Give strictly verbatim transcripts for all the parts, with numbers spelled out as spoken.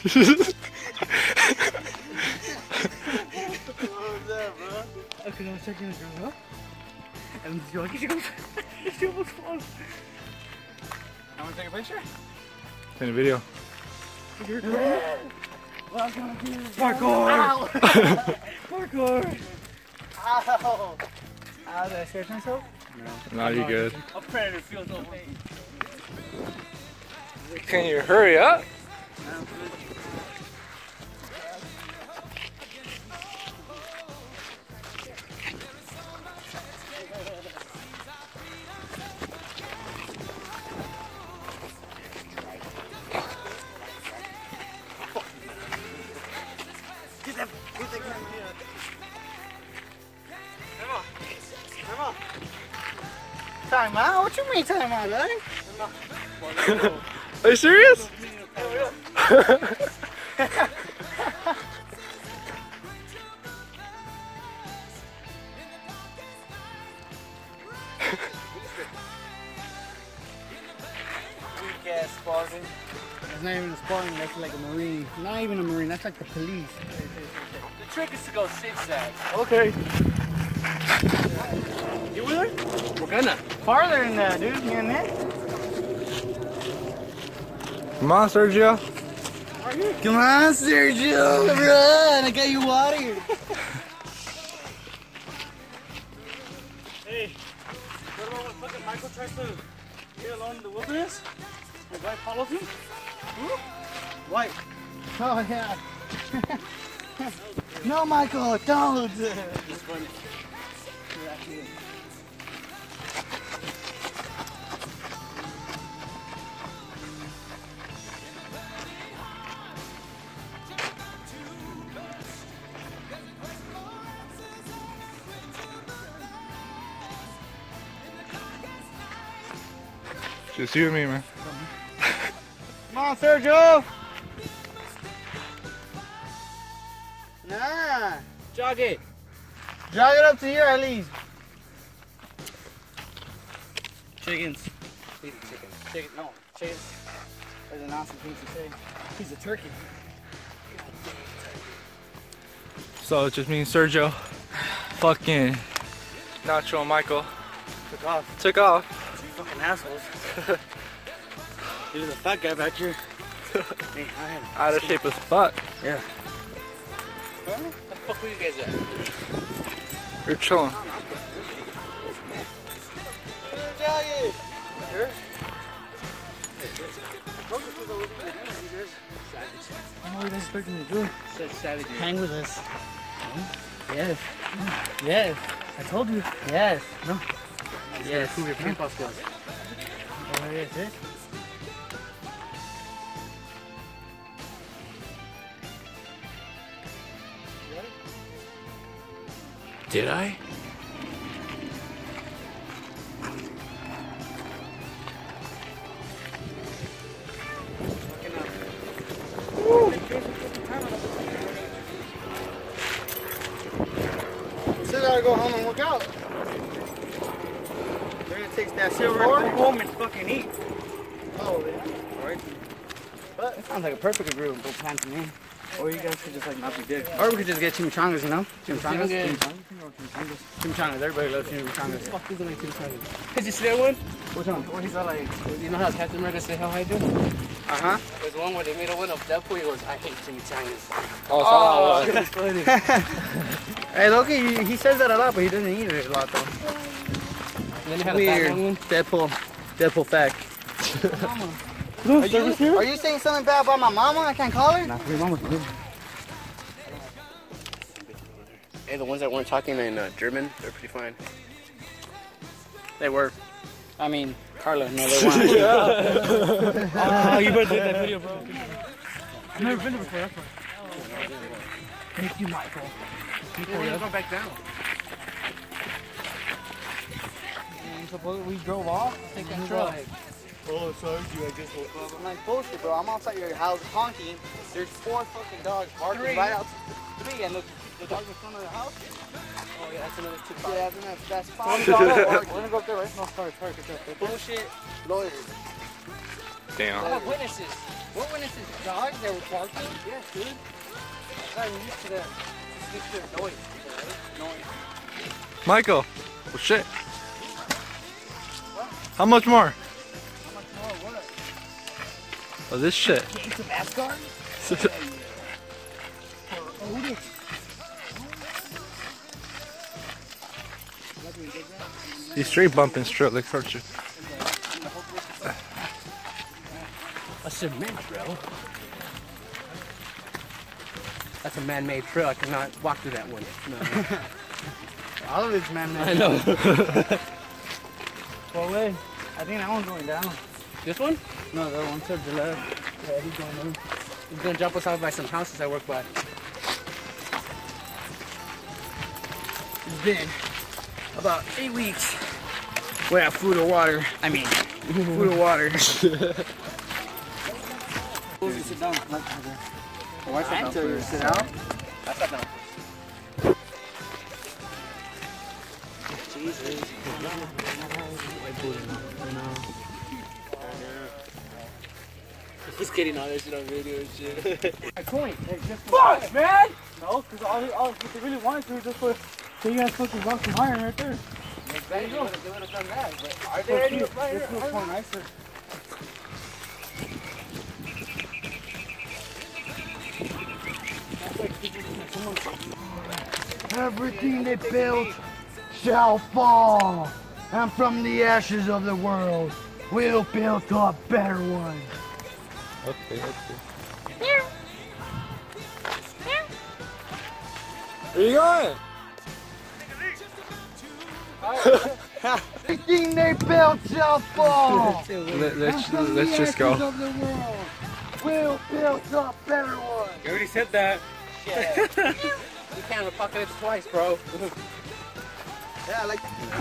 that, bro? Okay, I was checking the girl up. And she goes, she goes, she almost falls. I want to take a picture? Take a video. Parkour! Parkour! Ow! Ow, did I scratch myself? No. No, you're good. A predator feels no pain. Can you hurry up? Get that, get that camera here. Come on. Come on. Time out? What you mean time out, eh? Are you serious? Weak-ass Spartan. It's not even a Spartan, that's like a Marine. Not even a Marine, that's like the police. The trick is to go zigzag. Okay. You with her? We're gonna. Farther than that, dude. You in there? Come on, Sergio. Come on, Sergio. Run. I got you water. Hey, what about when fucking Michael tries to get alone in the wilderness? The guy follows him? White. Oh, yeah. No, Michael, don't. It's funny. Just you and me, man. Come on, Sergio. Nah. Jog it. Jog it up to here at least. Chickens. Chicken. Chicken. No. Chickens. There's a nonsense thing to say. He's a turkey. So it just means Sergio, fucking Nacho and Michael Took off. took off. Fucking assholes. There's a fat guy back here. Hey, I had Out of shape as fuck. Yeah. Where the fuck were you guys at? You're chilling. What are you expecting me to do? Such savagery. Hang with us. Yes. Yes. I told you. Yes. No. Yes. Prove your paintball skills. Oh, yes, yes. Did I? Still gotta go home and work out. They're gonna take that silver go home and fucking eat. Oh, yeah. Alright. But it sounds like a perfect agreement plan to me. Or you guys could just like not be dicks. Or we could just get chimichangas, you know? Chimichangas? Chimichangas. Chimichangas. Everybody loves chimichangas. What the fuck is it like chimichangas? Did you see that one? Which one? Where he's all like, You know how Captain America said how I do? uh-huh. There's one where they made a one of Deadpool. He goes, I hate chimichangas. Oh, that's funny. Hey, Loki, he says that a lot, but he doesn't eat it a lot though. And then they had Weird. a fat one. Deadpool. Deadpool fact. Are you, are you saying something bad about my mama? I can't call her? Nah, your mama's good. Hey, the ones that weren't talking in uh, German, they're pretty fine. They were. I mean, Carla, no, they weren't. Oh, you better do that video, bro. I've never been there before, that's why. Thank you, Michael. We're gonna go back down. And suppose we drove off, take that truck. Oh, sorry, I just woke up. I'm like, bullshit, bro. I'm outside your house honking. There's four fucking dogs barking Three. right out. Three, and the, the dogs in front of the house. Oh, yeah, that's another two. Yeah, that's, that's, that's five dogs. We're gonna go up there, right? No, sorry, sorry, sorry. Bullshit. Lawyers. damn. I have witnesses. What witnesses? Dogs that were barking? Yes, dude. I'm used to that. Used to the noise. Noise. Michael. Well, shit. What? How much more? How much more? What? Oh, this shit. It's a mascot? He's straight bumping straight like Sergio. A cement trail? That's a man-made trail. I cannot walk through that one. No. All of it's man-made. I know. What way? I think that one's going down. This one? No, the one to the left. Yeah, he's going down. He's gonna jump us out by some houses I work by. It's been about eight weeks without food or water. I mean, food or water. Sit down. Why I tell you to sit down? I sat down. Jesus. He's getting all this shit on video and shit. A coin. Fuck, man! No, because all, all what they really wanted to was just put you guys fucking rock some iron right there. There you go. They would have done that. But are there any right This here? looks more nicer. Everything they built shall fall, and from the ashes of the world, we'll build a better one. Okay, okay. Where you going? Everything they built shall fall. Let, let's and from let's the just go. ashes of the world, we'll build a better one. You already said that. Yeah. You can't apocalypse twice, bro. Yeah, I like.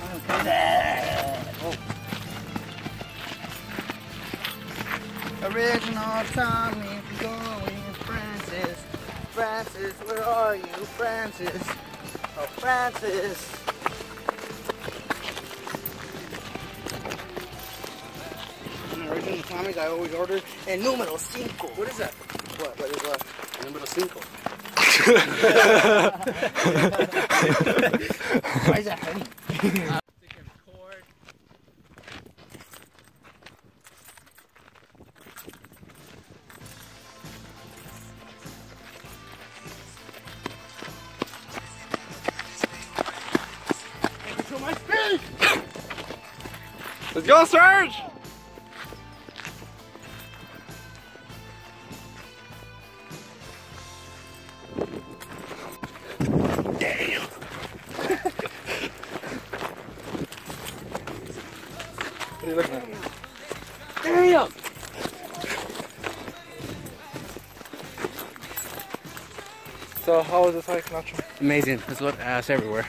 Oh. Original Tommy going Francis. Francis, where are you, Francis? Oh, Francis. In the original comics, I always order el número cinco. What is that? What? What is what? El número cinco. Why is that funny? Let's go, Serge! Damn. What are you looking at? Damn! So, how was this hike, Nacho? Amazing. There's a lot of ass everywhere.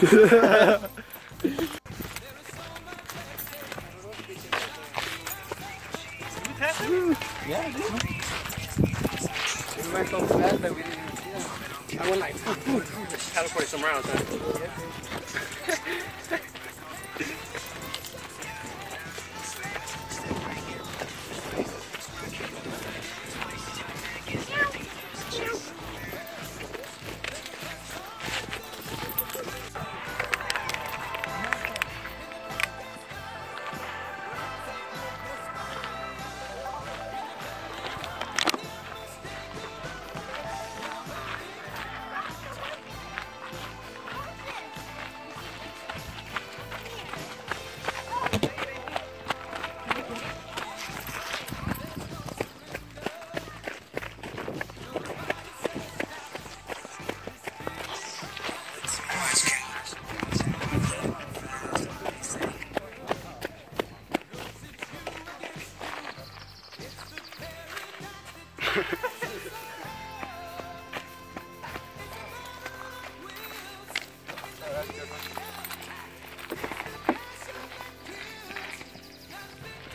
Yeah, I do. We went so fast that we didn't even see them. I went like, just teleported somewhere else, huh?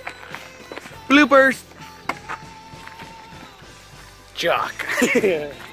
Bloopers. Jock.